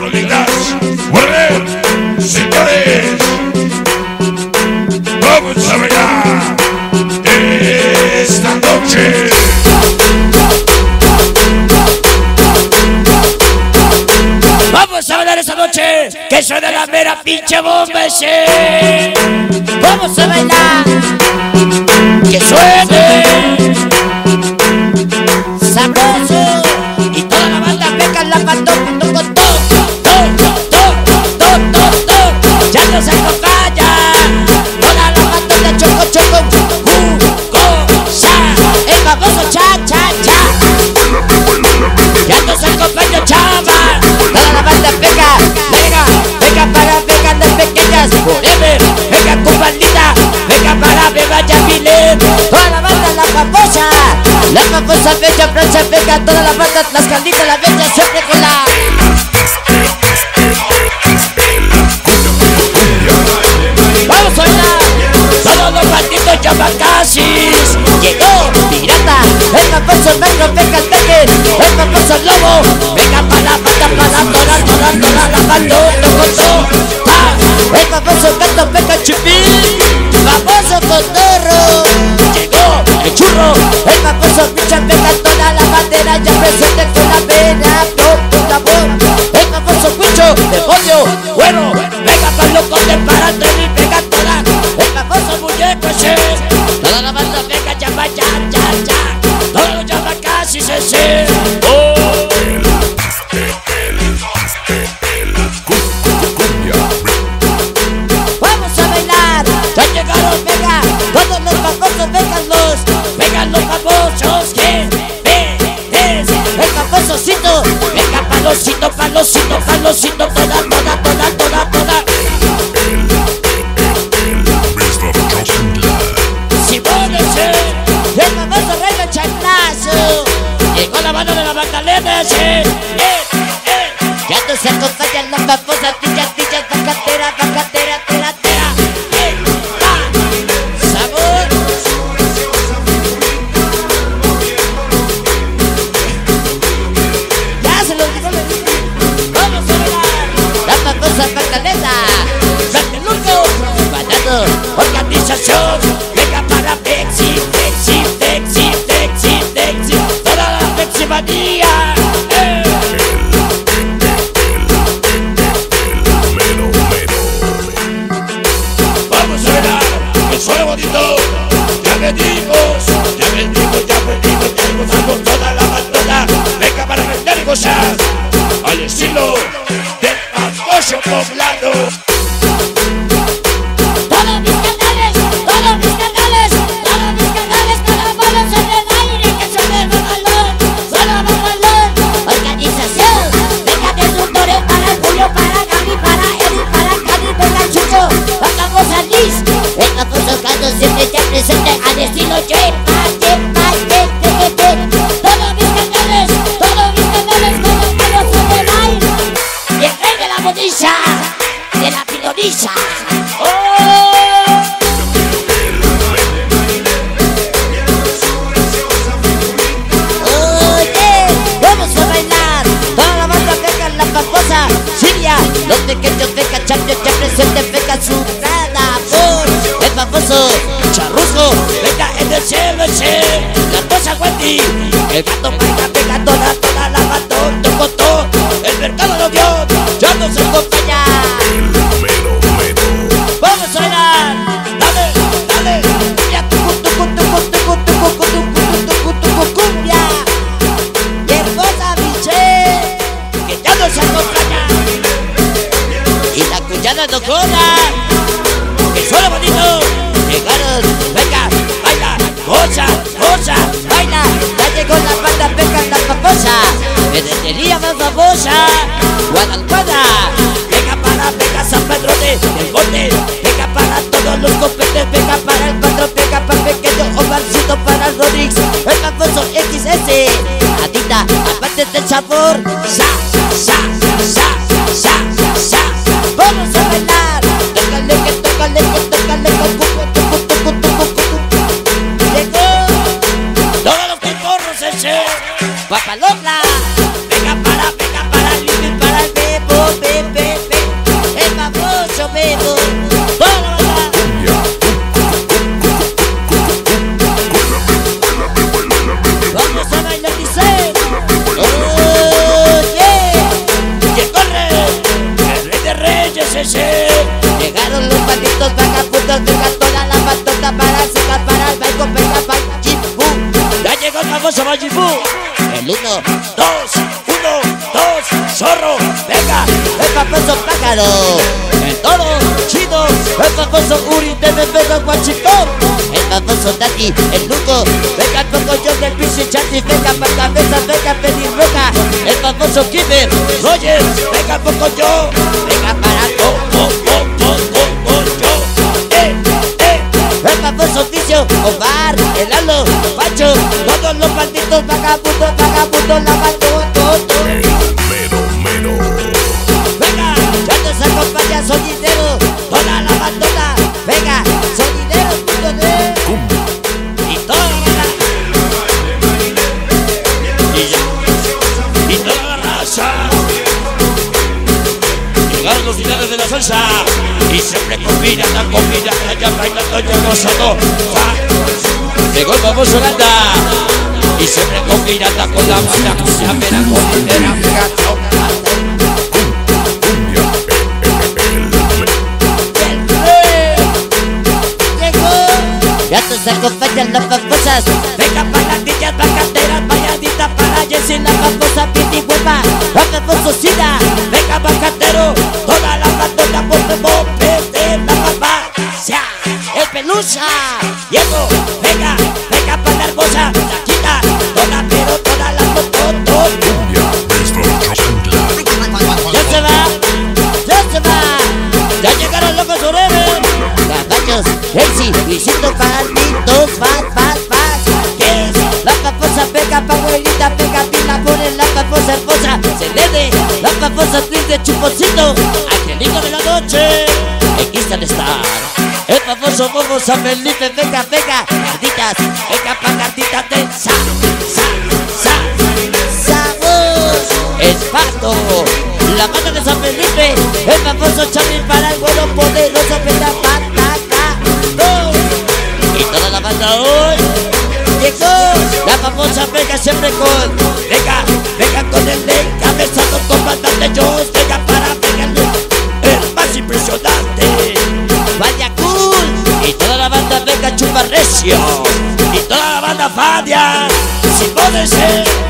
rolitas. Muerde, señores. Vamos a bailar esta noche. Vamos a bailar esta noche, que suena la mera pinche bomba ese. Vamos a bailar, que suene sabroso. Y toda la banda peca la mandó con todo. Ya nos acompaña toda la banda de Choco, el famoso cha. Ya nos acompaña Chava. Toda la banda pega para pegar las pequeñas. Forever, pega con bandita, pega para beber ya Milet. Toda la banda la famosa bella Francia pega. Toda la banda las calditas, la bella siempre con la. Vamos a bailar, todos los malditos Yamacasis. Llegó pirata, el famoso negro pega el peque, el famoso lobo. Venga para la banda, toda la banda, el famoso gato pega chipín, famoso cotorro. Llegó el churro, el famoso bicho pega toda la bandera, ya presente con la pena, la voz. El famoso bicho de pollo, bueno, venga para los condes para y pega toda. El famoso muñeco ese, toda la banda pega ya. Todos los Yamacasis ese. Vamos a bailar, ya llegaron, venga, todos los famosos, vengan los famosos, que es el famosocito, venga palocito, toda. Simón ese, el famoso rey del chanclazo, llegó la mano de la Magdalena ese, ya nos acompañan las famosas dillas, bacatera, sabor. Ya se lo digo, vamos a bailar la famosa Magdalena, Santeluco, Banano, organización, venga para Pepsi, toda la Pepsi manía. Vamos a bailar, que suena bonito. Ya venimos, vamos toda la bandona. Venga para vender y gozar al estilo del famoso poblano. Todos mis canales, cada bola sobre el aire, que suene el babalón, organización, venga destructores para el Julio, para Gaby, para Eddie, para Cali, venga el Chucho, la famosa Liz, el famoso Carlos siempre ya presente al estilo Yepa, todos mis canales, sobre el aire, y el rey de la bonilla, de la pilonilla. Siria, los pequeños peca champion, ya presente peca su nada por el famoso charrusco, venga en el cielo ese, la cosa Wendy, el gato pega toda la batón, tocó, el mercado lo dio, ya nos acompaña. Vamos a bailar, dale, ya cumbia, y hermosa biche, que ya nos acompaña. Y la cuchara no cobra, que suena bonito. Llegaron, venga, baila, goza, baila. Ya llegó la banda, venga la famosa, ferretería más famosa, Guadalajara. Venga San Pedro del Monte, venga para todos los copetes, venga para el patrón, venga para el pequeño Omarcito, para el Rodríguez, el famoso XS, Adita, aparte del sabor, vamos a bailar, tócale, llegó todos los piporros ese, Papalopla, venga para el Living, para el Bebo, zorro, venga, el famoso pájaro, el toro, chido, el famoso Uri, de venga guachicón, el famoso Tati, el Luco, venga el Pocoyón, el Pichi Chanti, venga para cabeza, venga pelirroja, el famoso Kimber, Roger, venga Pocoyón, venga para el famoso Ticio, Omar, el Lalo, Pacho, todos los malditos vagabundos, lavando Mero. venga, ya nos acompaña Sonidero, toda la bandona, venga, sonidero.net y toda la y toda la raza. Llegaron los finales de la salsa y siempre combina, ya bailando, ya gozando. Llegó el famoso Holanda y siempre combina con la banda, ya verá con entera ya nos acompañan las famosas. Venga para las niñas bacateras, valladita para Jessie, la famosa Piti Hueva, la famosa Sida. Venga bacatero, toda la bandona, mopes de la farmacia. El Pelusa, Diego, venga para la hermosa, la quita, toda la moto. Ya se va, ya llegaron los forever. Caballos, Elsie, Luisito, Palmitos, Paz. ¿Qué es? La famosa pega, paguerita, pega, pila, pone la famosa hermosa. Celede, la famosa actriz de Chuponcito, Angelito de la noche, X de Star. El famoso Bobo San Felipe, venga, cartitas, venga pa' cartitas de sabor, Esparto, la banda de San Felipe, el famoso Charlie para el bueno poderoso, venga, y toda la banda hoy llegó la famosa venga siempre con venga con el encabezado comandante Jones, venga para pegarle el más impresionante, vaya cool, y toda la banda venga chupa recio, y toda la banda Fadia, si puede ser.